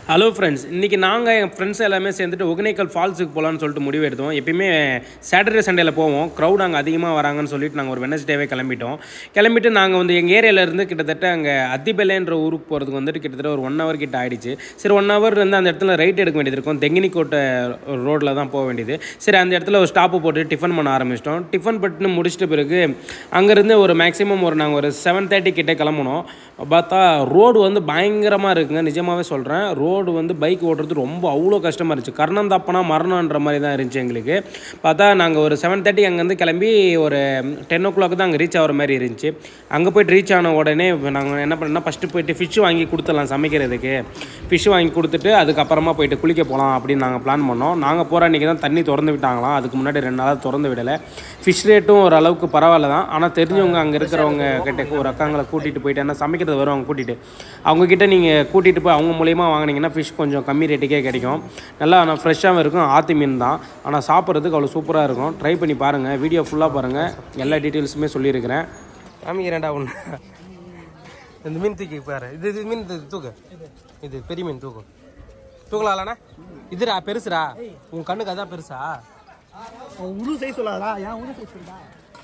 Hello friends, இன்றைக்கி நாங்கள் என் friends எல்லாமே சேர்ந்துட்டு ஒகேனக்கல் ஃபால்ஸுக்கு போகலான்னு சொல்லிட்டு முடிவு எடுத்தோம். எப்பயுமே சாட்டர்டே சண்டேல போவோம், க்ரௌட் அங்கே அதிகமாக வராங்கன்னு சொல்லிட்டு நாங்கள் ஒரு வெனஸ்டேவே கிளம்பிட்டு நாங்கள் வந்து எங்கள் ஏரியாவிலேருந்து கிட்டத்தட்ட அங்கே அத்திபெல்லைன்ற ஊருக்கு போகிறதுக்கு வந்துட்டு கிட்டத்தட்ட ஒரு 1 hour கிட்ட ஆகிடுச்சு. சரி 1 hour வந்து அந்த இடத்துல ரைட் எடுக்க வேண்டியது இருக்கும். தெங்கினிக்கோட்டை ரோட்டில் தான் போக வேண்டியது. சரி அந்த இடத்துல ஒரு ஸ்டாப்பு போட்டு டிஃபன் பண்ண ஆரம்பிச்சிட்டோம். டிஃபன் பட்டுன்னு முடிச்சிட்ட பிறகு அங்கேருந்து ஒரு மேக்ஸிமம் நாங்கள் ஒரு 7:30 கிட்டே கிளம்பணும். பார்த்தா ரோடு வந்து பயங்கரமாக இருக்குங்க, நிஜமாகவே சொல்கிறேன். ரோடு வந்து பைக் ஓட்டுறது ரொம்ப அவ்வளோ கஷ்டமாக இருந்துச்சு. கர்ணம் தப்பனா மரணன்ற மாதிரி தான் இருந்துச்சு எங்களுக்கு. பார்த்தா நாங்கள் ஒரு 7:30 அங்கேருந்து கிளம்பி ஒரு 10 o'clock தான் அங்கே ரீச் ஆகிற மாதிரி இருந்துச்சு. அங்கே போய்ட்டு ரீச் ஆன உடனே நாங்கள் என்ன பண்ணோம்னா ஃபஸ்ட்டு போய்ட்டு ஃபிஷ் வாங்கி கொடுத்துடலாம் சமைக்கிறதுக்கு. ஃபிஷ் வாங்கி கொடுத்துட்டு அதுக்கப்புறமா போய்ட்டு குளிக்க போகலாம் அப்படின்னு நாங்கள் பிளான் பண்ணோம். நாங்கள் போகிற அன்றைக்கி தான் தண்ணி திறந்து விட்டாங்களாம். அதுக்கு முன்னாடி 2 நாளாக திறந்து விடலை. ஃபிஷ் ரேட்டும் ஓரளவுக்கு பரவாயில்ல தான். ஆனால் தெரிஞ்சவங்க அங்கே இருக்கிறவங்க கிட்ட ஒரு அக்காங்களை கூட்டிகிட்டு போயிட்டு என்ன சமைக்கிறது வருவாங்க கூட்டிகிட்டு, அவங்கக்கிட்ட நீங்கள் கூட்டிகிட்டு போய் அவங்க மூலியமாக வாங்கினீங்கன்னா ஃபிஷ் கொஞ்சம் கம்மி ரேட்டுக்கே கிடைக்கும். நல்லா ஆனால் ஃப்ரெஷ்ஷாகவும் இருக்கும். ஆற்று மீன் தான், ஆனால் சாப்பிட்றதுக்கு அவ்வளோ சூப்பராக இருக்கும். ட்ரை பண்ணி பாருங்கள், வீடியோ ஃபுல்லாக பாருங்கள், எல்லா டீட்டெயில்ஸுமே சொல்லியிருக்கிறேன். காமிக்கிறேன்டா ஒன்று. இந்த மீன் தூக்கி பாரு, இது மீன் தூக்கு, இது பெரிய மீன் தூக்கலாம்ண்ணா. இதுடா பெருசுடா, உன் கண்ணுக்கு அதான் பெருசா? உரு சைஸ் சொல்லாதா? ஏன் உரு சைஸ் சொல்லுடா?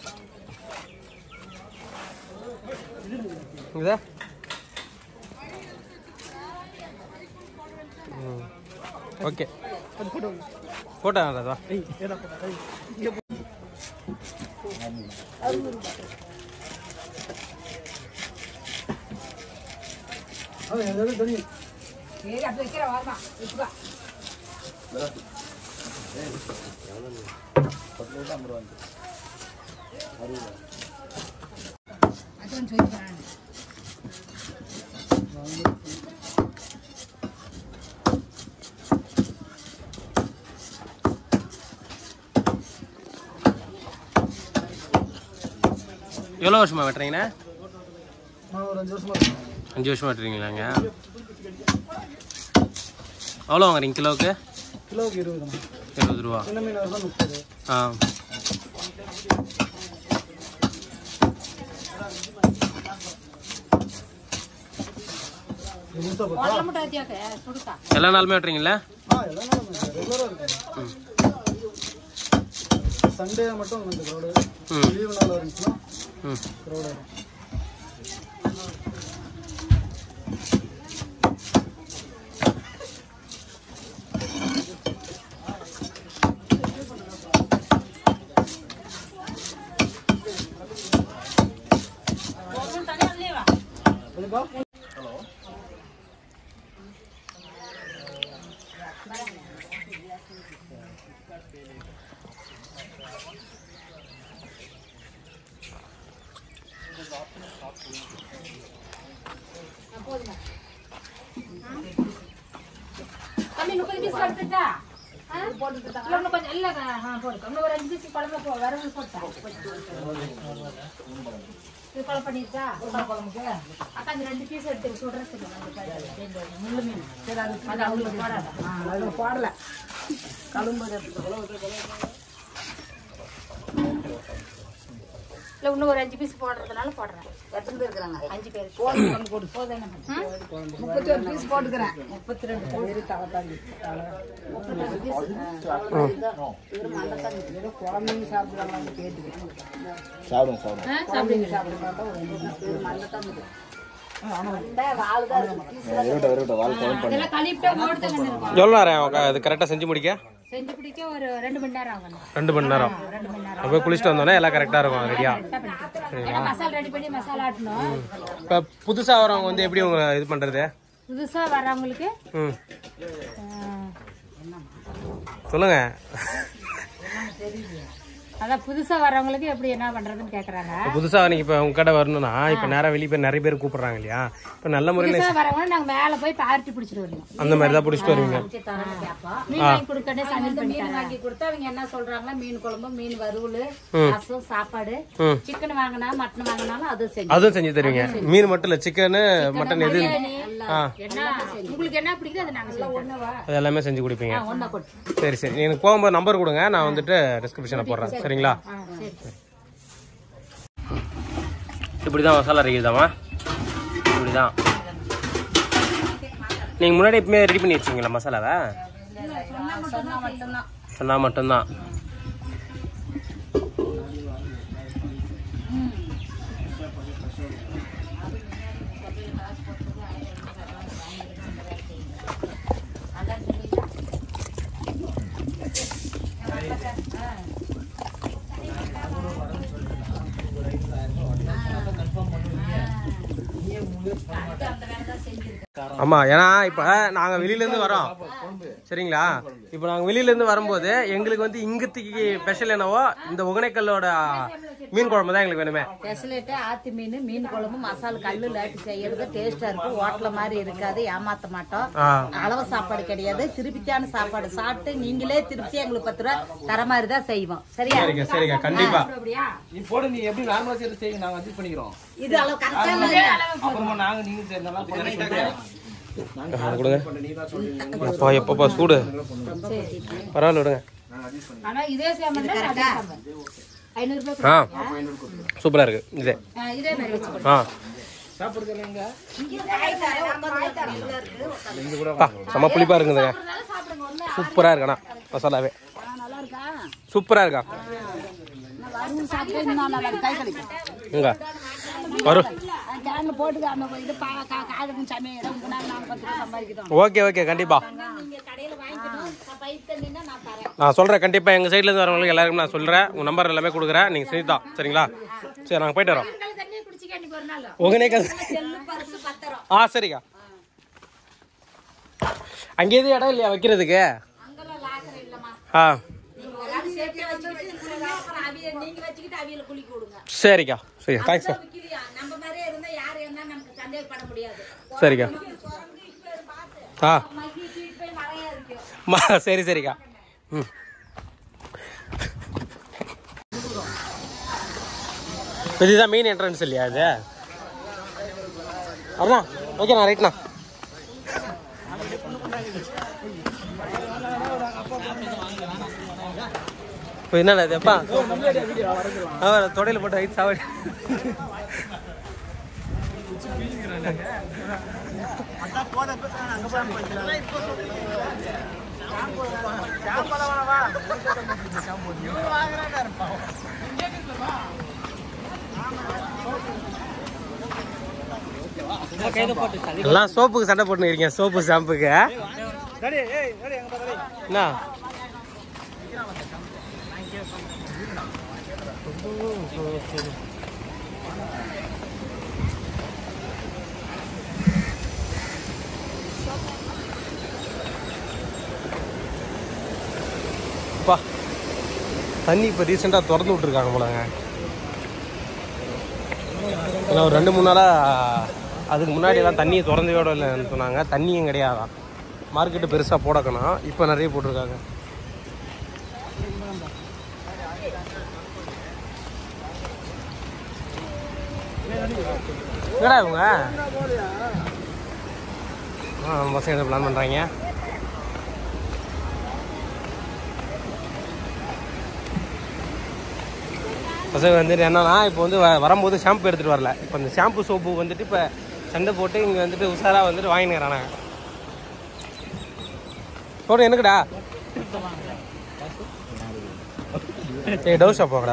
இதா ஓகே, ஃபோட்டோ அதுவா? எவ்வளோ வருஷமா வெட்டுறீங்கண்ணா? ஒரு 5 வருஷமா. 5 வருஷமா வெட்டுறீங்களாங்க? எவ்வளோ வாங்குறீங்க கிலோவுக்கு? கிலோவுக்கு 20. 20 ரூபா. சின்ன மீன் தான் 30. ஆ, எல்லா நாளுமே வெட்டுறீங்களா? எல்லா நாளும் ரெகுலராக இருக்கும். சண்டே மட்டும் கொஞ்சம் க்ரௌடு, லீவு நாள் இருந்துச்சுன்னா க்ரௌடு இருக்கும். இன்னும் ஒரு 5 பீஸ் போடுறதுனால போடுறேன். எத்தனை பேர் இருக்கிறாங்க? 5 பேர். போடு 31 பீஸ் போட்டுக்கிறேன். 32 பேர் தவத்தாங்க. 32 பீஸ். இவரு மண்டத்தாங்க. ஏதோ குழந்தைங்க சாப்பிடுறாங்க கேட்டுக்கிறேன். சாப்பிடுங்க. ஒரு 2 பீஸ் இவரு மண்டத்தாங்க. எவ்வளோ நேரம் அது கரெக்டாக செஞ்சு முடிக்க? செஞ்சு பிடிக்க ஒரு 2 மணி நேரம் ஆகும். 2 மணி நேரம். போய் குளிச்சுட்டு வந்தோன்னே எல்லாம் கரெக்டாக இருக்கும் ரெடியா. மசாலா ரெடி பண்ணி மசாலா ஆட்டணும். இப்போ புதுசாக வரவங்க வந்து எப்படி உங்களை இது பண்ணுறது? புதுசா வர்றவங்களுக்கு சொல்லுங்க. அதான் புதுசா வர்றவங்களுக்கு எப்படி என்ன பண்றதுன்னு கேக்குறாங்க. புதுசா நீங்க இப்ப உங்க கடை வரணும்னா இப்ப நேரா வெளியே போய் நிறைய பேர் கூப்பிடுறாங்க இல்லையா? இப்ப நல்ல முறையில புதுசா வரவங்க நாங்க மேல போய் பார்ட்டி பிடிச்சிட்டு வரணும். அந்த மாதிரி தான் பிடிச்சிட்டு வருவீங்க. மீன் வாங்கி கொடுக்கறதே சமையல் மீன் வாங்கி கொடுத்தா அவங்க என்ன சொல்றாங்களா, மீன் குழம்பு, மீன் வறுவல், ரசம், சாப்பாடு, சிக்கன் வாங்கினா மட்டன் வாங்கினாலும் அதுவும் செஞ்சு தருவீங்க. மீன் மட்டும் இல்ல, சிக்கன், மட்டன் எது என்ன உங்களுக்கு என்ன பிடிக்குதோ அதை நாங்க அது எல்லாமே செஞ்சு கொடுப்பீங்க. சரி சரி, எனக்கு போகும்போது நம்பர் கொடுங்க, நான் வந்துட்டு டிஸ்கிரிப்ஷன்ல போடுறேன். சரிங்களா? இப்படிதான் மசாலா அரைக்குதாமா? இப்படிதான் நீங்கள் முன்னாடி எப்பவுமே ரெடி பண்ணி வச்சிங்களா மசாலாவை? சொன்னால் மட்டும்தான். ஆமாம், ஏன்னா இப்போ நாங்கள் வெளியிலேருந்து வரோம் சரிங்களா. இப்போ நாங்கள் வெளியிலேருந்து வரும்போது எங்களுக்கு வந்து இங்கத்துக்கு ஸ்பெஷல் என்னவோ இந்த ஒகேனக்கல்லோட மீன் குழம்பு தான் எங்களுக்கு வேணுமே. ஸ்பெஷலிட்டு ஆத்து மீன், மீன் குழம்பு, மசாலா கல்லு லாட்டி செய்யறது டேஸ்டா இருக்கும். ஹோட்டல மாதிரி இருக்காது, ஏமாத்த மாட்டோம். அளவு சாப்பாடு கிடையாது, திருப்தியான சாப்பாடு சாப்பிட்டு நீங்களே திருப்தி எங்களுக்கு 10 ரூபா தர மாதிரி தான் செய்வோம். சரியா? சரிங்க கண்டிப்பா. நீ போடு, நீ எப்படி நார்மலா செய்யறது செய்யுங்க, நாங்க அட்ஜஸ்ட் பண்ணிக்கிறோம். இது அளவு கரெக்டா அப்புறமா நாங்க நீங்க சேர்ந்தலாம் எப்பப்பா சூடு பரவாயில்ல விடுங்க. ஆனா இதே சாமான் கரெக்டா 500 ரூபாய். சூப்பரா இருக்கு இதே. இதே மாதிரி வெச்சுக்கோ. செம்ம புளிப்பா இருக்குதுங்க. சூப்பரா இருக்கா மசாலாவே. சூப்பரா இருக்கா. ஓகே கண்டிப்பா நான் சொல்றேன். கண்டிப்பா எங்க சைட்ல இருந்து வரவங்களுக்கு எல்லாருக்கும் நான் சொல்றேன். உங்க நம்பர் எல்லாமே கொடுக்குறேன், நீங்க செய்தா சரிங்களா. சரி நாங்க போயிட்டு வரோம். ஒகேனக்கல். சரிக்கா. அங்கே எதுவும் இடம் இல்லையா வைக்கிறதுக்கு? சரிக்கா சரி தேங்க்ஸ். சரிக்கா சரிக்கா. இதுதான் மெயின் என்ட்ரன்ஸ் இல்லையா இது? அண்ணா ஓகேண்ணா ரைட்ண்ணா. இப்போ என்னண்ணா இது எப்பா தொடையில் போட்டு ஐட் சாவடி. எல்லாம் சோப்புக்கு சண்டை போட்டு இருக்கீங்க. சோப்பு ஷாம்புக்கு என்ன தண்ணி இப்போ ரீசெண்டாக திறந்து விட்டுருக்காங்க போலங்க. ஏன்னா ஒரு 2-3 நாளாக அதுக்கு முன்னாடி எல்லாம் தண்ணியை திறந்தோட இல்லைன்னு சொன்னாங்க. தண்ணியும் கிடையாதான். மார்க்கெட்டு பெருசாக போடக்கணும், இப்போ நிறைய போட்டிருக்காங்க. என்னடா இவங்க பசங்க பிளான் பண்ணுறாங்க. பசங்க வந்துட்டு என்னன்னா இப்போ வந்து வரும்போது ஷாம்பு எடுத்துகிட்டு வரல. இப்போ இந்த ஷாம்பு சோப்பு வந்துட்டு இப்போ சண்டை போட்டு இங்கே வந்துட்டு உஷாராக வந்துட்டு வாங்கினுறானாங்க. போட்டு எனக்குடா டவு ஷாப் போகடா.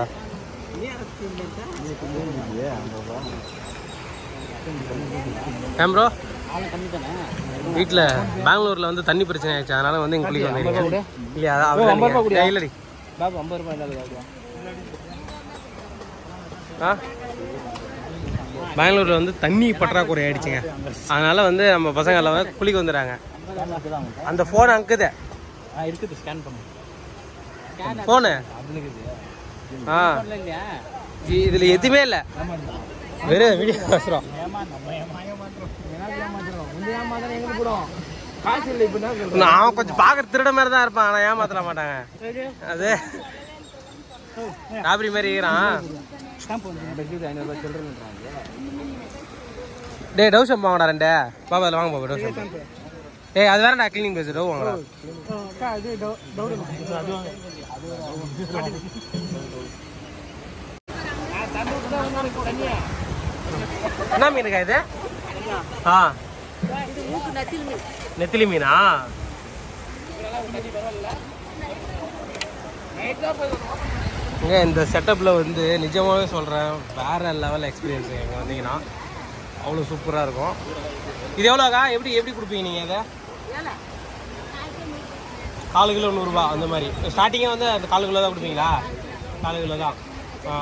ஏன் ப்ரோ வீட்டில் பெங்களூரில் வந்து தண்ணி பிரச்சனை ஆயிடுச்சு, அதனால வந்து இங்கே குளிக்க வந்தீங்க இல்லையா? அதான் இல்லடி பாபு 50 ரூபாய். பெங்களூரில் வந்து தண்ணி பற்றாக்குறை ஆயிடுச்சுங்க, அதனால வந்து நம்ம பசங்க எல்லாம் குளிக்க வந்துடுறாங்க. அந்த ஃபோன் அங்குது இருக்குது, ஸ்கேன் பண்ணு ஃபோனு. இதில் எதுவுமே இல்லை, வெறும் வீடியோ பேசுகிறோம். அவன் கொஞ்சம் பார்க்குற திருட மாதிரி தான் இருப்பான், ஆனால் ஏமாத்தல மாட்டாங்க. அது ராபரி மாதிரி இருக்கிறான். டே டவு ஷாம்பு வாங்கடா 2 பாபா. அதில் வாங்க பாபா டவு ஷாம்பு. ஏய் அது வேறடா கிளீனிங் பேஸ் டவு வாங்கடா. என்ன மீனுக்கா இது? நெத்திலி மீனா? இந்த செட்டப்பில் வந்து நிஜமாகவே சொல்கிறேன், வேறு லெவல் எக்ஸ்பீரியன்ஸு. இங்கே வந்தீங்கன்னா அவ்வளோ சூப்பராக இருக்கும். இது எவ்வளோக்கா? எப்படி கொடுப்பீங்க நீங்கள் இதை? 4 கிலோ 100 ரூபா அந்த மாதிரி. ஸ்டார்டிங்கே வந்து அந்த 4 கிலோ தான் கொடுப்பீங்களா? 4 கிலோ தான். ஆ,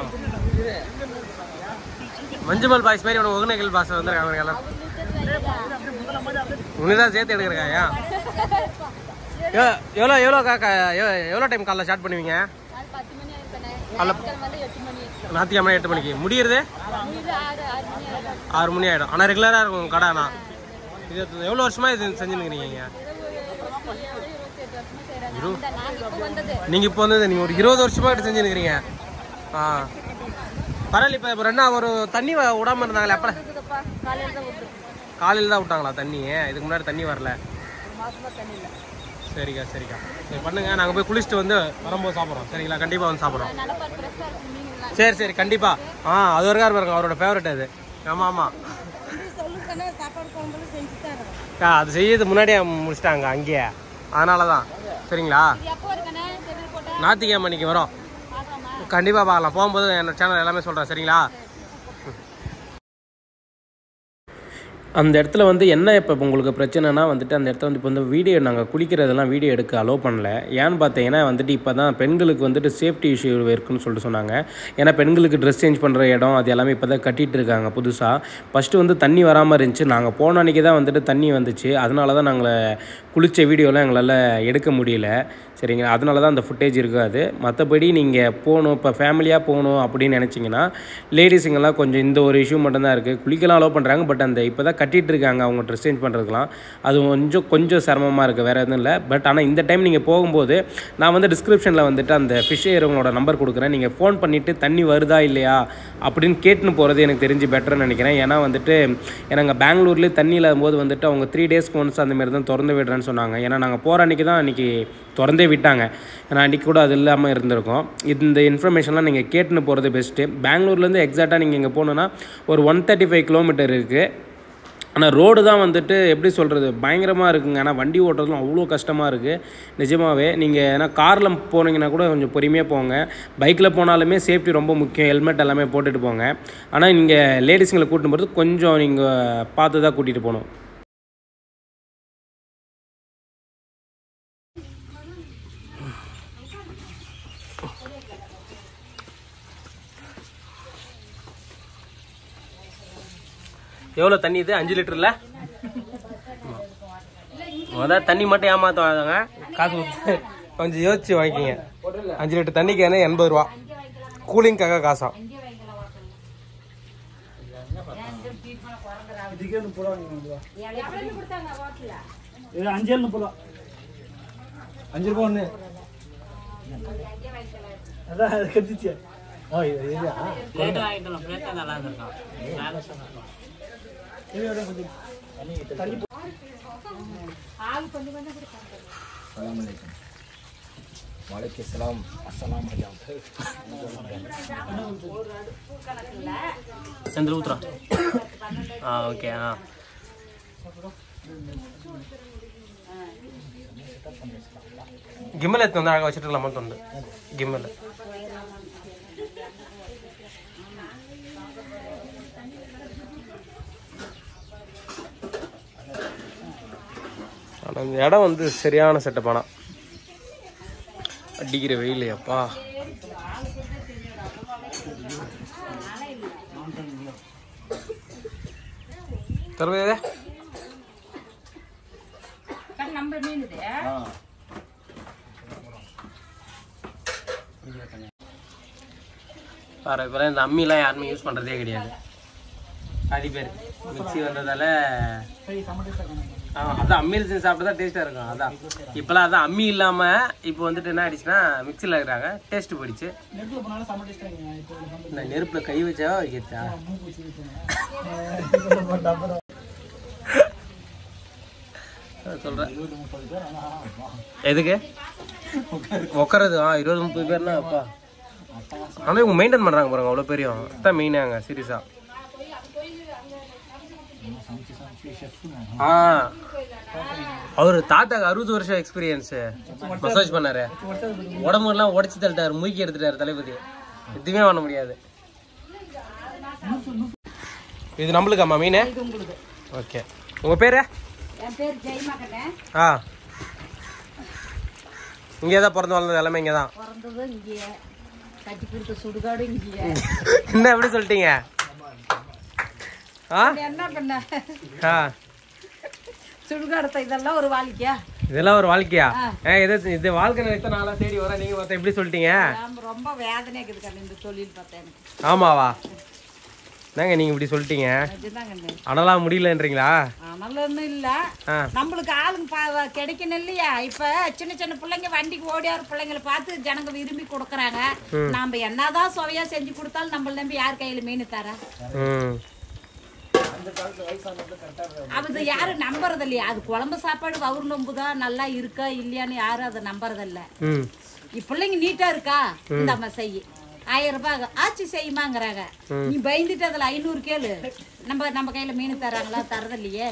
மஞ்சுமல் பாய்ஸ் மாதிரி ஒன்று ஒகேனக்கல் பாஸ் வந்துருக்காங்க எல்லாம். உன்னிதான் சேர்த்து எடுக்கிறக்காயா? எவ்வளோ டைம் காலைல ஸ்டார்ட் பண்ணுவீங்க? ஞாயிற்றுக்கிழமை 8 மணிக்கு முடியுறது 6 மணி ஆகிடும். ஆனால் ரெகுலராக இருக்கும் கடை. ஆனால் இது எவ்வளோ வருஷமா இது செஞ்சுருக்கிறீங்க? நீங்கள் இப்போ வந்தது நீங்கள் ஒரு 20 வருஷமா கிட்ட செஞ்சுருக்கிறீங்க. ஆ, பரவாயில்ல. இப்போ ரெண்டா ஒரு தண்ணி விடாமல் இருந்தாங்களே, அப்போ காலையில் தான் விட்டாங்களா தண்ணி? இதுக்கு முன்னாடி தண்ணி வரல. சரிக்கா சரிக்கா, சரி பண்ணுங்க. நாங்கள் போய் குளிச்சுட்டு வந்து வரும்போது சாப்பிட்றோம். சரிங்களா? கண்டிப்பாக வந்து சாப்பிட்றோம். சரி சரி கண்டிப்பாக. ஆ, அது வரைக்கும் பாருங்க, அவரோட ஃபேவரட் அது. ஆமாம் ஆமாம், அது செய்யறது முன்னாடியே முடிச்சிட்டாங்க அங்கேயே, அதனால தான். சரிங்களா? ஞாயிற்றுக்கிழமை அன்னைக்கு வரோம், கண்டிப்பாக பார்க்கலாம். போகும்போது என்னோட சேனல் எல்லாமே சொல்கிறேன். சரிங்களா? அந்த இடத்துல வந்து என்ன இப்போ உங்களுக்கு பிரச்சனைனா வந்துட்டு, அந்த இடத்துல வந்து இப்போ வந்து வீடியோ நாங்கள் குளிக்கிறதெல்லாம் வீடியோ எடுக்க அலோவ் பண்ணல. ஏன்னு பார்த்தீங்கன்னா வந்துட்டு இப்போ தான் பெண்களுக்கு வந்துட்டு சேஃப்டி இஷ்யூ இருக்குன்னு சொல்லிட்டு சொன்னாங்க. ஏன்னா பெண்களுக்கு ட்ரெஸ் சேஞ்ச் பண்ணுற இடம் அது எல்லாமே இப்போ தான் கட்டிகிட்டு இருக்காங்க புதுசாக. ஃபஸ்ட்டு வந்து தண்ணி வராமல் இருந்துச்சு. நாங்கள் போன அன்றைக்கி தான் வந்துட்டு தண்ணி வந்துச்சு. அதனால தான் நாங்கள் குளித்த வீடியோலாம் எங்களால் எடுக்க முடியல. சரிங்களா? அதனால தான் அந்த ஃபுட்டேஜ் இருக்காது. மற்றபடி நீங்கள் போகணும், இப்போ ஃபேமிலியாக போகணும் அப்படின்னு நினச்சிங்கன்னா லேடிஸுங்கெல்லாம் கொஞ்சம் இந்த ஒரு இஷ்யூ மட்டும்தான் இருக்குது. குளிக்கலாம் அலோவ் பண்ணுறாங்க, பட் அந்த இப்போ தான் கட்டிகிட்டு இருக்காங்க அவங்க ட்ரெஸ் சேஞ்ச் பண்ணுறதுலாம். அது கொஞ்சம் சிரமமாக இருக்குது, வேறு எதுவும் இல்லை. பட் ஆனால் இந்த டைம் நீங்கள் போகும்போது நான் வந்து டிஸ்கிரிப்ஷனில் வந்துட்டு அந்த ஃபிஷ் ஏறவங்களோட நம்பர் கொடுக்குறேன். நீங்கள் ஃபோன் பண்ணிவிட்டு தண்ணி வருதா இல்லையா அப்படின்னு கேட்டுன்னு போகிறது எனக்கு தெரிஞ்சு பெட்டர்னு நினைக்கிறேன். ஏன்னா வந்துட்டு எனக்கு பெங்களூர்லேயே தண்ணி இல்லாத போது வந்துட்டு அவங்க 3 டேஸ்க்கு ஒன்ஸ் அந்தமாரி தான் திறந்து விடுறேன்னு சொன்னாங்க. ஏன்னா நாங்கள் போகிற அன்றைக்கி தான் அன்றைக்கி திறந்தே விட்டாங்க. ஏன்னா அன்றைக்கி கூட அது இல்லாமல் இருந்திருக்கும். இந்த இன்ஃபர்மேஷன்லாம் நீங்கள் கேட்டுன்னு போகிறது பெஸ்ட்டு. பெங்களூர்லேருந்து எக்ஸாக்டாக நீங்கள் இங்கே போகணுன்னா ஒரு 135 கிலோமீட்டர் இருக்குது. ஆனால் ரோடு தான் வந்துட்டு எப்படி சொல்கிறது, பயங்கரமாக இருக்குங்க. ஆனால் வண்டி ஓட்டுறதும் அவ்வளோ கஷ்டமாக இருக்குது நிஜமாகவே. நீங்கள் ஏன்னா காரில் போனீங்கன்னா கூட கொஞ்சம் பொறுமையாக போங்க. பைக்கில் போனாலுமே சேஃப்டி ரொம்ப முக்கியம். ஹெல்மெட் எல்லாமே போட்டுட்டு போங்க. ஆனால் நீங்கள் லேடிஸுங்களை கூட்டின்னு போகிறது கொஞ்சம் நீங்கள் பார்த்து தான் கூட்டிகிட்டு போகணும். எவ்வளோ தண்ணி இது? 5 லிட்டரில் அதான் தண்ணி மட்டும் ஏமாற்றுவாங்க. காசு கொடுத்து கொஞ்சம் யோசிச்சு வாங்கிக்கிங்க. 5 லிட்டர் தண்ணிக்கு என்ன 80 ரூபா, கூலிங்காக காசா. அதான் கட்டிச்சு. செந்தில் ஊத்துறா. ஓகே. கிம்மல் எடுத்து வந்து அழகாக வச்சுட்டுலாமா தோணுது. கிம்மல் ஆனால் இந்த இடம் வந்து சரியான செட்டப். ஆனால் அடிக்கிற வெயில் அப்பா. தருவதே பாரு. இப்போலாம் இந்த அம்மிலாம் யாருமே யூஸ் பண்ணுறதே கிடையாது. பாதி பேர் மிக்சி வந்ததால அதான் அம்மியில் செஞ்சு சாப்பிட்டு தான் டேஸ்ட்டாக இருக்கும். அதான் இப்போலாம் அதான் அம்மி இல்லாமல் இப்போ வந்துட்டு என்ன ஆயிடுச்சுன்னா மிக்சியில் இருக்கிறாங்க, டேஸ்ட்டு போயிடுச்சு. நான் நெருப்பில் கை வச்சா வைக்கிறா சொல்கிறேன். எதுக்கு உட்காரது? 20-30 பேர்னா அப்பா. ஆனால் இவங்க மெயின்டைன் பண்ணுறாங்க பாருங்க, அவ்வளோ பெரிய. அதான் மெயினாங்க சீரியஸாக. அவரு தாத்தாக்கு 60 வருஷம் எக்ஸ்பீரியன்ஸ் மசாஜ் பண்ணாரு. உடம்புலாம் உடச்சி தள்ளிட்டாரு, மூக்கி எடுத்துட்டாரு தளபதி. எதுவுமே பண்ண முடியாது. இது நம்மளுக்காம்மா மீன்? ஓகே. உங்க பேரு? என் பேர் ஜெயமகனே. இங்கே தான் பிறந்து வளர்ந்தது, எல்லாமே இங்கே தான் பிறந்தது இங்கே, கட்டி கொடுத்த சுடுகாடு இங்கே. என்ன எப்படி சொல்லிட்டீங்க? என்ன பண்ண சுடுகாடு இதெல்லாம் ஒரு வாழ்க்கையா? இதெல்லாம் ஒரு வாழ்க்கையா? இது வாழ்க்கை எத்தனை நாளா தேடி வர, நீங்க பார்த்தா எப்படி சொல்லிட்டீங்க? ரொம்ப வேதனையா இருக்குது கண்ணு இந்த தொழில் பார்த்தேன். ஆமாவா? என்னங்க நீங்க இப்படி சொல்லிட்டீங்க? அனலாம் முடியலன்றீங்களா? அனலன்னு இல்ல, நம்மளுக்கு ஆளுங்க கிடைக்கணும் இல்லையா? இப்ப சின்ன சின்ன பிள்ளைங்க வண்டிக்கு ஓடியாரு பிள்ளைங்களை பார்த்து ஜனங்க விரும்பி கொடுக்குறாங்க. நாம என்னதான் சுவையா செஞ்சு கொடுத்தாலும் நம்மள நம்பி யார் கையில மீன் தர? அது யாரும் நம்புறது இல்லையா? அது குழம்பு சாப்பாடு வவுறு நொம்புதான், நல்லா இருக்கா இல்லையான்னு யாரும் அதை நம்புறது இல்ல. பிள்ளைங்க நீட்டா இருக்கா, இந்த அம்மா செய்ய 1000 ரூபாய் ஆச்சு செய்யுமாங்கிறாங்க. நீ பயந்துட்டு அதுல 500 கேளு, நம்ம கையில மீன் தராங்களா? தரது இல்லையே.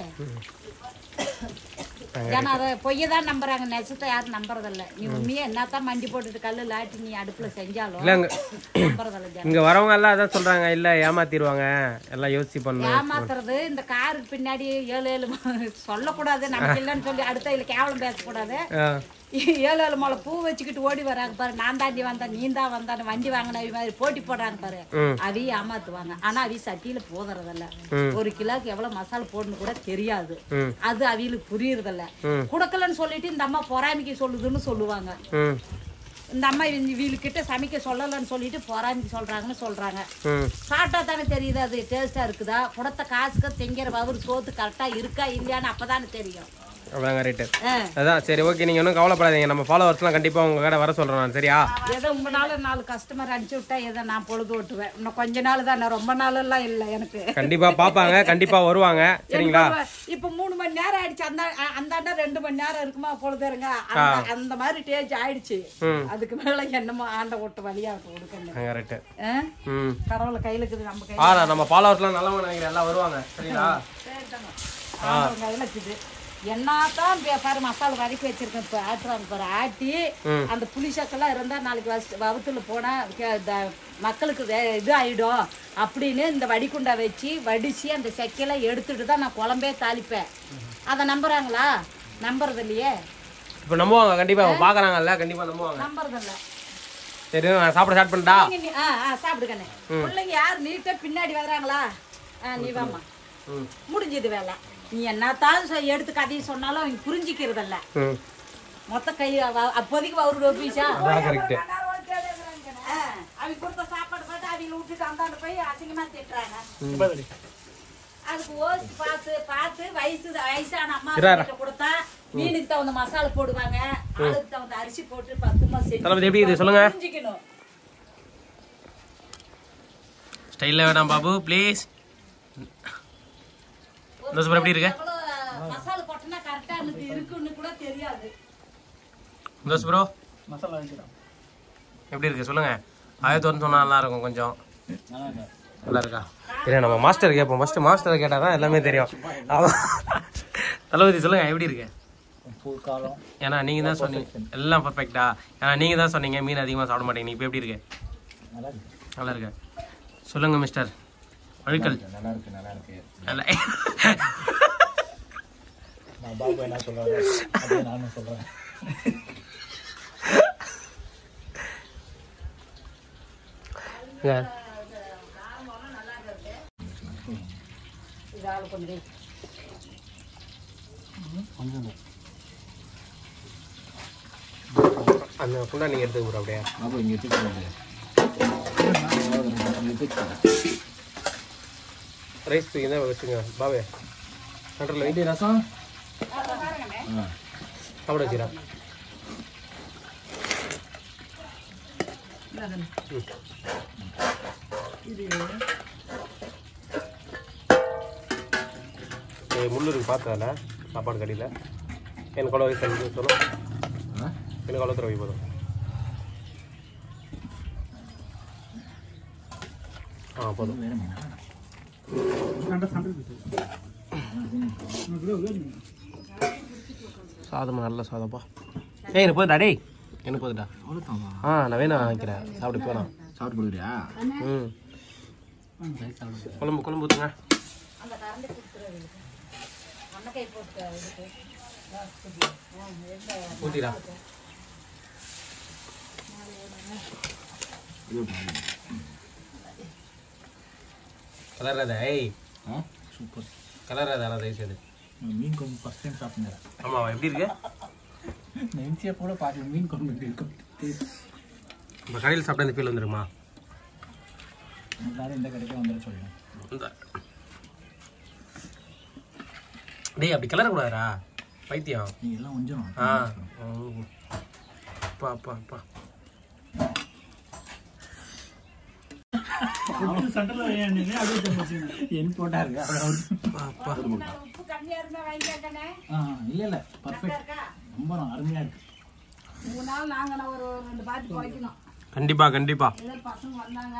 ஏன்னா அதை பொய்யதான் நம்புறாங்க, நெசத்தை யாரும் நம்புறதில்ல. நீ உண்மையா என்னத்தான் மண்டி போட்டுட்டு கல்லு லாட்டி நீ அடுப்புல செஞ்சாலும் நம்புறதில்ல. இங்க வரவங்க எல்லாம் அதான் சொல்றாங்க, இல்ல ஏமாத்திடுவாங்க, எல்லாம் யோசிச்சு பண்ணு. ஏமாத்துறது இந்த காருக்கு பின்னாடி 7 சொல்லக்கூடாது, நமக்கு இல்லைன்னு சொல்லி அடுத்த இதுல கேவலம் பேசக்கூடாது. 7 முளை பூ வச்சுக்கிட்டு ஓடி வராங்க பாரு, நான் தாண்டி வந்தேன் நீ தான் வந்தான்னு வண்டி வாங்கின மாதிரி போட்டி போடுறாங்க பாரு, அவையும் ஏமாத்துவாங்க. ஆனா அவி சட்டியில போதுறதில்ல. 1 கிலோக்கு எவ்வளவு மசாலா போடணும் கூட தெரியாது, அது அவிகளுக்கு புரியறதில்ல. குடுக்கலன்னு சொல்லிட்டு இந்த அம்மா பொறாமைக்கு சொல்லுதுன்னு சொல்லுவாங்க. இந்த அம்மா வீலுக்கிட்ட சமைக்க சொல்லலன்னு சொல்லிட்டு பொறாமைக்கு சொல்றாங்கன்னு சொல்றாங்க. சாப்பிட்டா தானே தெரியுது அது டேஸ்டா இருக்குதா, கொடுத்த காசுக்கு திங்கிற வவுறு சோத்து கரெக்டா இருக்கா இல்லையான்னு அப்பதானே தெரியும். அவ்வளோங்க ரைட்டு. அதான் சரி, ஓகே. நீங்கள் ஒன்றும் கவலைப்படாதீங்க, நம்ம ஃபாலோவர்ஸ்லாம் கண்டிப்பாக உங்கள் கடை வர சொல்கிறேன் நான். சரியா? ஏதோ உங்களால 4 கஸ்டமர் அனுப்பிச்சு விட்டா ஏதோ நான் பொழுது ஓட்டுவேன். இன்னும் கொஞ்ச நாள் தான், நான் ரொம்ப நாள் எல்லாம் இல்லை எனக்கு. கண்டிப்பாக பார்ப்பாங்க, கண்டிப்பாக வருவாங்க. சரிங்களா? இப்போ 3 மணி நேரம் ஆயிடுச்சு, அந்த 2 மணி நேரம் இருக்குமா பொழுதுங்க, அந்த மாதிரி டேஜ் ஆயிடுச்சு. அதுக்கு மேல என்னமோ ஆண்ட ஓட்டு வழியா கொடுக்கணும். ரைட்டு. கடவுளை கையில இருக்குது, நம்ம கையில. நம்ம ஃபாலோவர்ஸ்லாம் நல்லவங்க நினைக்கிறேன், எல்லாம் வருவாங்க. சரிங்களா? கையில இருக்குது. என்னத்தான் பாரு மசாலா வதக்கி வச்சிருக்கேன். இப்போ ஆட்டுறாங்க பாரு, ஆட்டி அந்த புளிசக்கெல்லாம் இருந்தா நாளைக்கு வவுத்துல போனா மக்களுக்கு இது ஆயிடும் அப்படின்னு இந்த வடிகுண்டா வச்சு வடிச்சு அந்த செக்கையெல்லாம் எடுத்துட்டு தான் நான் குழம்பே தாளிப்பேன். அதை நம்புறாங்களா? நம்புறது இல்லையே. இப்போ நம்புவாங்க, கண்டிப்பா பாக்குறாங்கல்ல, கண்டிப்பா நம்புவாங்க. நம்புறது இல்ல. சரி, நான் சாப்பிட ஸ்டார்ட் பண்ணிட்டா? சாப்பிடுக்கண்ணே. பிள்ளைங்க யார் நீட்டா பின்னாடி வர்றாங்களா? நீ வாமா, முடிஞ்சது வேலை. நீ என்னத்தான் எடுத்து கதையை சொன்னாலும் அவங்க புரிஞ்சிக்கிறதில்ல. மொத்த கை அப்போதைக்கு அவரு பீஸா அவங்க கொடுத்த சாப்பாடு பார்த்து அவங்க விட்டுட்டு அந்தாண்டு போய் அசிங்கமா திட்டுறாங்க. அதுக்கு ஓசி பார்த்து வயசான அம்மா கிட்ட கொடுத்தா மீனுக்கு தகுந்த மசாலா போடுவாங்க, அதுக்கு தகுந்த அரிசி போட்டு 10 மாசம் எப்படி இது சொல்லுங்க. ஸ்டைல்ல வேணாம் பாபு ப்ளீஸ். எப்படி இருக்கு மசாலா போட்டனா கரெக்ட்டா இருக்குன்னு கூட தெரியாது. தோஸ் ப்ரோ மசாலா எப்படி இருக்கு சொல்லுங்க. ஆயத்தோன்னு சொன்னா நல்லா இருக்கும், கொஞ்சம் நல்லா இருக்கா? இல்லை, நம்ம மாஸ்டர் கேட்போம். ஃபர்ஸ்ட் மாஸ்டர் கேட்டால் தான் எல்லாமே தெரியும். தளபதி சொல்லுங்க, எப்படி இருக்கு? ஏன்னா நீங்கள் தான் சொன்னீங்க எல்லாம் பர்ஃபெக்டா. ஏன்னா நீங்கள் தான் சொன்னீங்க மீன் அதிகமாக சாப்பிட மாட்டீங்க. இப்போ எப்படி இருக்கு? நல்லா இருக்கு. சொல்லுங்க மிஸ்டர் அழுக்கல். நல்லா இருக்கு. நல்லா நான் பாபு என்ன சொல்றாரு அதே நானும் சொல்றேன். அந்த ஃபுல்லா நீங்க எடுத்து போற அப்படியே அப்ப இங்க எடுத்து ரைஸ் தூக்கி தான் வச்சுங்க பாவே. சென்டர்ல வைத்திய ரசம் சாப்பிட வச்சுரா. முள்ளூருக்கு பார்த்ததால சாப்பாடு கடையில் எனக்கு எவ்வளோ வயசு சொல்லும், எனக்கு எவ்வளோ தடவை போதும். போதும். சாதம் நல்ல சாதப்பா. ஏய் எனக்கு போதுடா டேய், எனக்கு போதுடா. நான் வேணா வாங்கிக்கிறேன், சாப்பிட்டு போகலாம். சாப்பிட்டு போடுறியா? குழம்பு ஊற்றுங்க. ஊற்றிடா. கலராதா? ஏய் சூப்பர். கலராதா தயவு செய்து. மீன் குழம்பு ஃபர்ஸ்ட் டைம் சாப்பிட்டேன். ஆமாம், எப்படி இருக்கு? நெஞ்சியை கூட பார்த்து மீன் குழம்பு எப்படி இருக்கும்? இப்போ கடையில் சாப்பிட்டா இந்த ஃபீல் வந்துருமா? எல்லாரும் இந்த கடைக்கு வந்துட சொல்லுவேன். டேய் அப்படி கிளறக்கூடாதுரா, பைத்தியம். நீ எல்லாம் கொஞ்சம் அப்பா என் போட்டாரு. அப்பா உப்பு கம்மியா இருந்தா வாங்கிக்கங்கண்ணே. இல்ல பர்ஃபெக்ட், ரொம்ப அருமையா இருக்கு. 3 நாள் நாங்க ஒரு 2 பாட்டி குறைக்கணும். கண்டிப்பா ஏதோ பசங்க வந்தாங்க.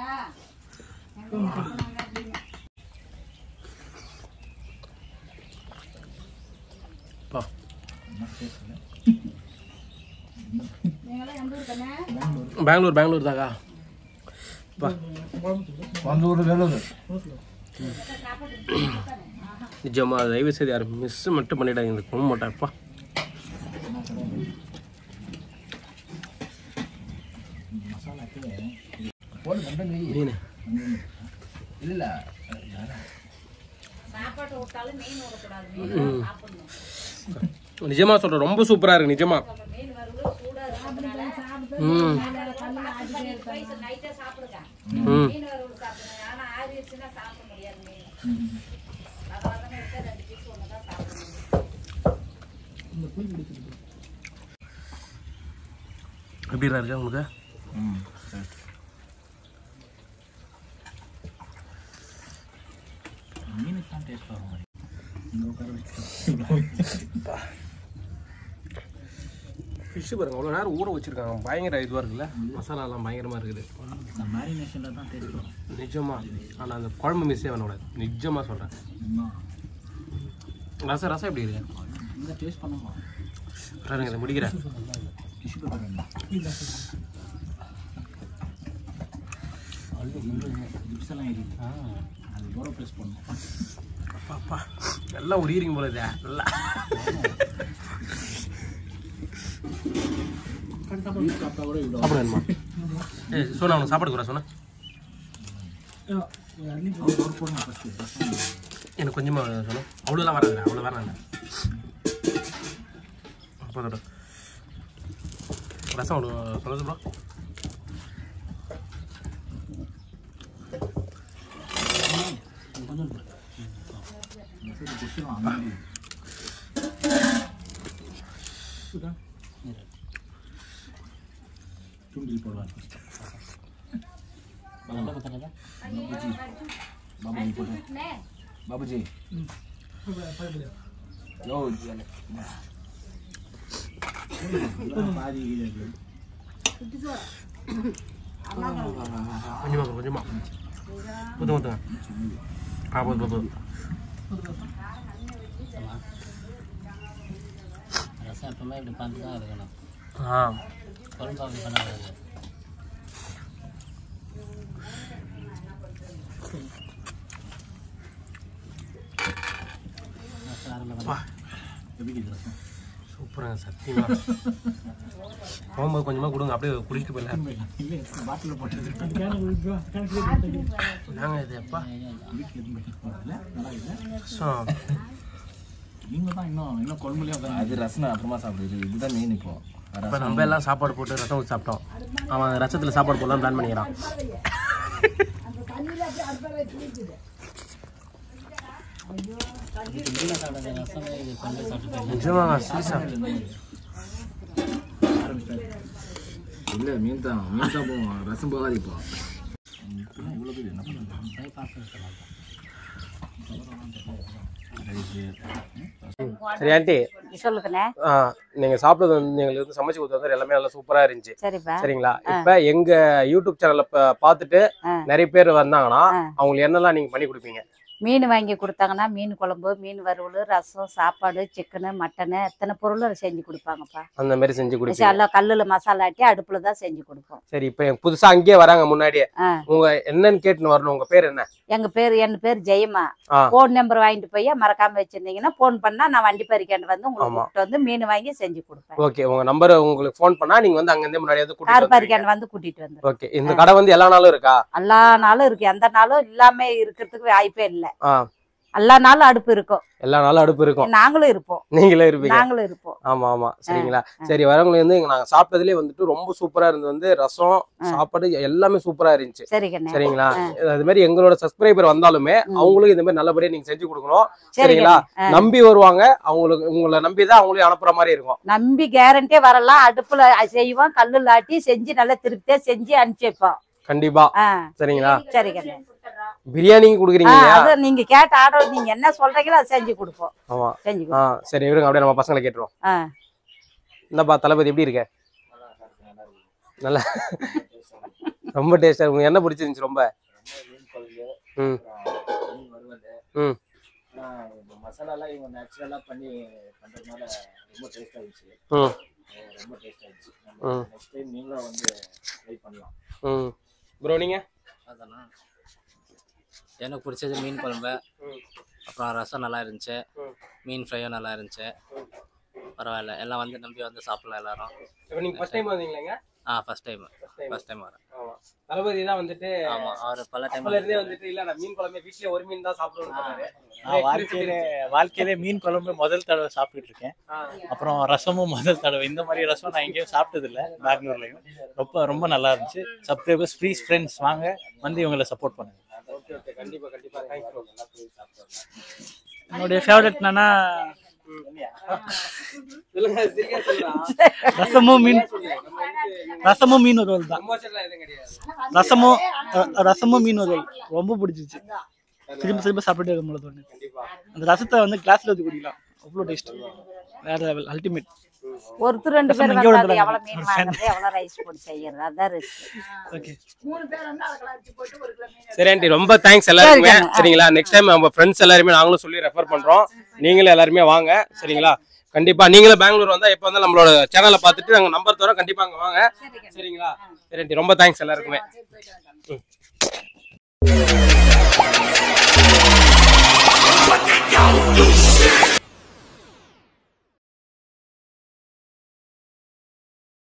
பெங்களூர் தாக்கா. நிஜமா தயவு செய்து யாரும் மிஸ் மட்டும் பண்ணிடாங்க இந்த குழம்பு மாட்டாப்பா. மீன் இல்ல சாப்பாடு விட்டாலும் மீன் விடக்கூடாது. சாப்பிடணும். நிஜமா சொல்றேன், ரொம்ப சூப்பரா இருக்கு நிஜமா. மீன் வருது சூடா இருக்கிறதுனால நைட்டே சாப்பிடுங்க. மீன் வறுவல் சாப்பிடுங்க. ஆனா ஆறிடுச்சுன்னா சாப்பிட முடியாது மீன். அதனால இருக்க 2 பீஸ் ஒண்ணுதான் சாப்பிடணும். எப்படி இருக்கா உங்களுக்கு? மீனுக்கு தான் டேஸ்ட் வரும். ஃபிஷ்ஷு பாருங்க, அவ்வளோ நேரம் ஊற வச்சிருக்காங்க. பயங்கர இதுவாக இருக்குல்ல, மசாலாலாம் பயங்கரமாக இருக்குது. இந்த மேரினேஷனில் தான் டேஸ்ட் வரும் நிஜமா. ஆனால் அந்த குழம்பு மிஸ்ஸே பண்ணக்கூடாது, நிஜமாக சொல்கிறேன். ரசம் எப்படி இருக்கு? இந்த டேஸ்ட் பண்ணுமா? பாருங்க, இதை முடிக்கிறேன். டிஷ்யூ பேப்பர் வேணும். லிப்ஸ் எல்லாம் இருக்கு. அது போட ப்ரெஸ் பண்ணணும். அப்பா நல்லா உரியிறீங்க போல இதா. நல்லா சாப்பிட்டா கூட இவ்வளோ சாப்பிட வேணுமா? சொன்னா அவனுக்கு சாப்பாடு கூட சொன்னா போடுங்க ஃபஸ்ட்டு. எனக்கு கொஞ்சமாக சொன்னோம். அவ்வளோலாம் வராதுடா, அவ்வளோ வேணாம். அப்போ ரசம் அவ்வளோ சொல்லுது ப்ரோ. தூண்டில் போடுவாங்க. பாபுஜி கொஞ்சமா ஊற்றுங்க. போதும். ரசம் எப்பவுமே இப்படி பார்த்து தான் இருக்கணும். குழம்பு அப்படி பண்ணக்கூடாது. சூப்பராக சத்தியமா. போகும்போது கொஞ்சமாக கொடுங்க, அப்படியே குடிச்சிட்டு போயிடலாம். பாட்டில் போட்டது நாங்கள் இது எப்பா நீங்கள் தான் இன்னும் குழம்புலேயே அது ரசம் அப்புறமா சாப்பிடுது. இதுதான் மெயின். இப்போ நம்ம எல்லாம் சாப்பாடு போட்டு ரசம் ஊற்றி சாப்பிட்டோம். அவன் ரசத்தில் சாப்பாடு போடலாம் பிளான் பண்ணிக்கிறான். ரசம் இது கொண்டு சாப்பிட்டு நிஜமாக சீசா இல்லை மீன் தான் போவோம். ரசம் போகாது. இப்போ இவ்வளோ பேர் என்ன பண்ணுறது? சரி ஆண்டி, சொல்லுங்கண்ணே. நீங்க சாப்பிட்டது வந்து எங்களுக்கு வந்து சமைச்சு கொடுத்தது எல்லாமே நல்லா சூப்பரா இருந்துச்சு. சரிப்பா. சரிங்களா? இப்ப எங்க யூடியூப் சேனல்ல பார்த்துட்டு நிறைய பேர் வந்தாங்கன்னா அவங்களுக்கு என்னெல்லாம் நீங்க பண்ணி கொடுப்பீங்க? மீன் வாங்கி கொடுத்தாங்கன்னா மீன் குழம்பு, மீன் வறுவல், ரசம், சாப்பாடு, சிக்கனு, மட்டனு எத்தனை பொருளும் செஞ்சு கொடுப்பாங்கப்பா. அந்த மாதிரி செஞ்சு கொடுப்பீங்க. எல்லாம் கல்லுல மசாலா ஆட்டி அடுப்புல தான் செஞ்சு கொடுப்போம். சரி, இப்போ புதுசா அங்கேயே வராங்க முன்னாடியே, உங்க என்னன்னு கேட்டுன்னு வரணும். உங்க பேர் என்ன? என் பேர் ஜெயமா. போன் நம்பர் வாங்கிட்டு போய் மறக்காம வச்சிருந்தீங்கன்னா போன் பண்ணா நான் வண்டி பறிக்காண்டு வந்து உங்களுக்கு வந்து மீன் வாங்கி செஞ்சு கொடுப்பேன். ஓகே, உங்க நம்பர் உங்களுக்கு போன் பண்ணா நீங்க வந்து அங்க இருந்து முன்னாடியே கார் பறிக்காண்டு வந்து கூட்டிட்டு வந்து. ஓகே, இந்த கடை வந்து எல்லா நாளும் இருக்கா? எல்லா நாளும் இருக்கு, எந்த நாளும் இல்லாம இருக்கிறதுக்கு வாய்ப்பே இல்ல. எல்லா நாளும் அடுப்பு இருக்கும். எல்லா நாளும் அடுப்பு இருக்கும். நாங்களும் இருப்போம். நீங்களும் இருப்பீங்க. நாங்களும் இருப்போம். ஆமா ஆமா, சரிங்களா? சரி, வரவங்களை வந்து நாங்க சாப்பிட்டதுலயே வந்துட்டு ரொம்ப சூப்பரா இருந்தது. வந்து ரசம், சாப்பாடு எல்லாமே சூப்பரா இருந்துச்சு. சரிங்களா? அது மாதிரி எங்களோட சப்ஸ்கிரைபர் வந்தாலுமே அவங்களுக்கு இந்த மாதிரி நல்லபடியா நீங்க செஞ்சு கொடுக்கணும். சரிங்களா? நம்பி வருவாங்க, அவங்களுக்கு உங்களை நம்பிதான் அவங்களையும் அனுப்புற மாதிரி இருக்கும். நம்பி கேரண்டியே வரலாம். அடுப்புல செய்வோம், கல்லுல ஆட்டி செஞ்சு நல்லா திருப்தியா செஞ்சு அனுப்பிச்சு வைப்போம். கண்டிப்பா. சரிங்களா? சரிங்க. பிரியாணி குடுக்குறீங்க இல்லையா? அது நீங்க கேட்ட ஆர்டர் நீங்க என்ன சொல்றீங்களோ அதை செஞ்சு கொடுப்போம். ஆமா, செஞ்சு கொடுப்போம். சரி, இருங்க அப்படியே நம்ம பசங்களை கேட்டுருவோம். இந்தப்பா தளபதி, எப்படி இருக்க? நல்லா ரொம்ப டேஸ்டா. உங்களுக்கு என்ன பிடிச்சிருந்துச்சு ரொம்ப? மசாலாலாம் இவங்க நேச்சுரலா பண்ணி பண்றதுனால ரொம்ப டேஸ்டா இருந்துச்சு. ரொம்ப டேஸ்டா இருந்துச்சு. நெக்ஸ்ட் டைம் நீங்களும் வந்து ட்ரை பண்ணலாம். ப்ரோ, நீங்க? அதானா எனக்கு பிடிச்சது மீன் குழம்பு, அப்புறம் ரசம் நல்லா இருந்துச்சு, மீன் ஃப்ரையும் நல்லா இருந்துச்சு. பரவாயில்ல, எல்லாம் வந்து நம்பி வந்து சாப்பிடலாம் எல்லாரும். இப்போ நீங்க ஃபர்ஸ்ட் டைம் வந்தீங்களா? ஃபர்ஸ்ட் டைம் வரேன். ஆமா, தளபதி தான் வந்துட்டு. ஆமா, அவர் பல டைம்ல இருந்தே வந்துட்டு இல்ல நான் மீன் குழம்பு வீட்லயே ஒரு மீன் தான் சாப்பிடுவேன்னு சொன்னாரு. வாழ்க்கையிலே மீன் குழம்பு முதல் தடவை சாப்பிட்டுட்டு இருக்கேன். அப்புறம் ரசமும் முதல் தடவை. இந்த மாதிரி ரசம் நான் எங்கேயும் சாப்பிட்டது இல்லை பெங்களூர்லயும். ரொம்ப ரொம்ப நல்லா இருந்துச்சு. சப்ஸ்கிரைபர்ஸ், ப்ளீஸ் ஃப்ரெண்ட்ஸ் வாங்க, வந்து இவங்களை சப்போர்ட் பண்ணுங்க. கண்டிப்பா கண்டிப்பா. என்னுடைய ஃபேவரட் என்னன்னா ரசமும் மீன் வறுவல் தான். ரசமும் மீன் வறுவல் ரொம்ப பிடிச்சிச்சு. திரும்ப சாப்பிட்டுட்டே இருக்கும். அந்த ரசத்தை வந்து கிளாஸ்ல ஊற்றி குடிக்கலாம், அவ்வளோ டேஸ்ட், வேற லெவல், அல்டிமேட். ஒருத்தர் ரெண்டு பேர் வந்தாது எவ்வளவு மீன் வாங்குறது, எவ்வளவு ரைஸ் போட்டு செய்யறது, அதான் ரிஸ்க். ஓகே, மூணு பேர் வந்தா அதெல்லாம் அடிச்சு போட்டு ஒரு கிலோ மீன். சரி ஆண்டி, ரொம்ப தேங்க்ஸ் எல்லாருமே. சரிங்களா? நெக்ஸ்ட் டைம் நம்ம ஃப்ரெண்ட்ஸ் எல்லாருமே நாங்களும் சொல்லி ரெஃபர் பண்றோம். நீங்களும் எல்லாருமே வாங்க. சரிங்களா? கண்டிப்பா நீங்களும் பெங்களூர் வந்தா எப்ப வந்து நம்மளோட சேனலை பார்த்துட்டு நாங்க நம்பர் தரோம், கண்டிப்பா அங்க வாங்க. சரிங்களா? சரி ஆண்டி, ரொம்ப தேங்க்ஸ் எல்லாருக்குமே.